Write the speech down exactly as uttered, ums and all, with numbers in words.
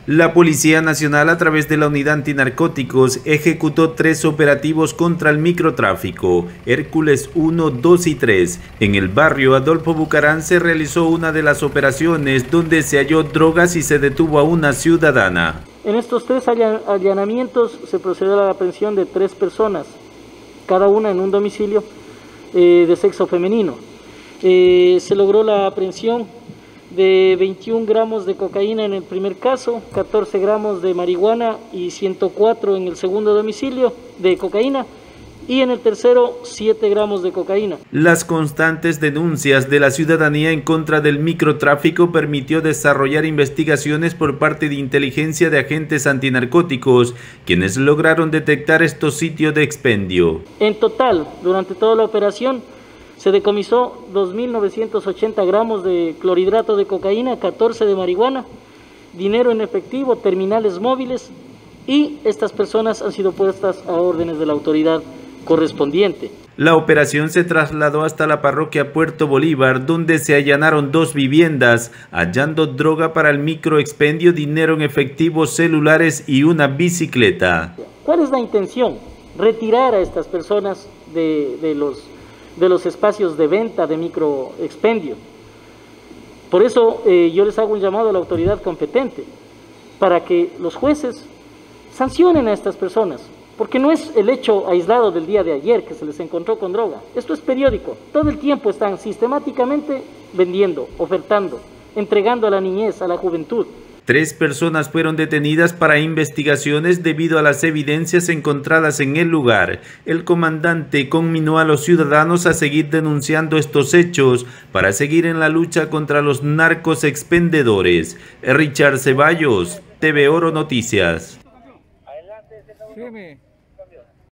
La Policía Nacional, a través de la Unidad Antinarcóticos, ejecutó tres operativos contra el microtráfico, Hércules uno, dos y tres. En el barrio Adolfo Bucarán se realizó una de las operaciones donde se halló drogas y se detuvo a una ciudadana. En estos tres allanamientos se procedió a la aprehensión de tres personas, cada una en un domicilio eh, de sexo femenino. Eh, se logró la aprehensión de veintiún gramos de cocaína en el primer caso, catorce gramos de marihuana y ciento cuatro en el segundo domicilio de cocaína, y en el tercero siete gramos de cocaína. Las constantes denuncias de la ciudadanía en contra del microtráfico permitió desarrollar investigaciones por parte de inteligencia de agentes antinarcóticos, quienes lograron detectar estos sitios de expendio. En total, durante toda la operación, se decomisó dos mil novecientos ochenta gramos de clorhidrato de cocaína, catorce de marihuana, dinero en efectivo, terminales móviles, y estas personas han sido puestas a órdenes de la autoridad correspondiente. La operación se trasladó hasta la parroquia Puerto Bolívar, donde se allanaron dos viviendas, hallando droga para el microexpendio, dinero en efectivo, celulares y una bicicleta. ¿Cuál es la intención? Retirar a estas personas de, de los... de los espacios de venta de microexpendio. Por eso eh, yo les hago un llamado a la autoridad competente para que los jueces sancionen a estas personas, porque no es el hecho aislado del día de ayer que se les encontró con droga. Esto es periódico. Todo el tiempo están sistemáticamente vendiendo, ofertando, entregando a la niñez, a la juventud. Tres personas fueron detenidas para investigaciones debido a las evidencias encontradas en el lugar. El comandante conminó a los ciudadanos a seguir denunciando estos hechos para seguir en la lucha contra los narcos expendedores. Richard Ceballos, T V Oro Noticias.